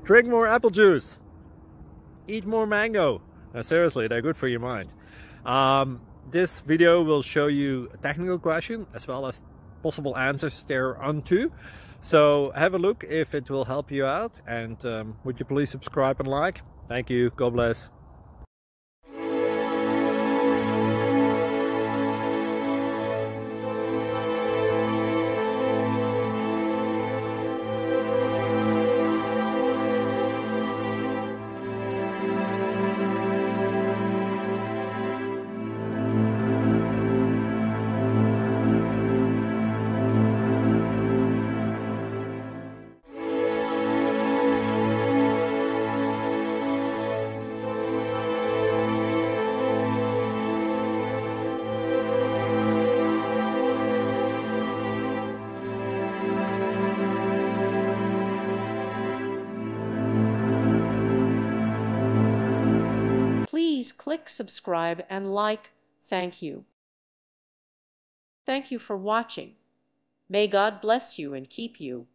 Drink more apple juice. Eat more mango. Now, seriously, they're good for your mind. This video will show you a technical question as well as possible answers thereunto. So have a look if it will help you out, and would you please subscribe and like? Thank you. God bless. Please click subscribe and like. Thank you. Thank you for watching. May God bless you and keep you.